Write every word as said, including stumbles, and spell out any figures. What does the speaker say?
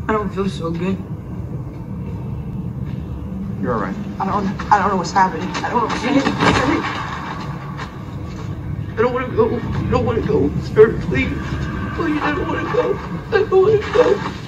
I don't feel so good. You're alright. I don't I don't know what's happening. I don't understand. I don't want to go. I don't want to go. Sir, please. Please, I don't want to go. I don't want to go.